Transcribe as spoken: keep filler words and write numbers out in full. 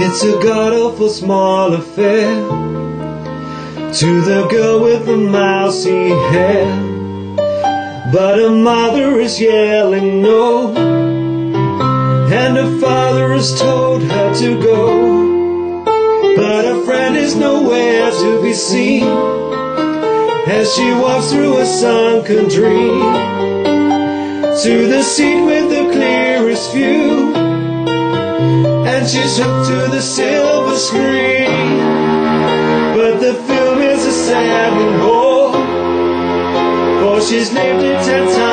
It's a god-awful small affair to the girl with the mousy hair, but her mother is yelling no, and her father has told her to go, but her friend is nowhere to be seen as she walks through a sunken dream to the seat with the clearest view, and she's hooked to the silver screen. But the film is a sad one, oh, for she's lived it ten times.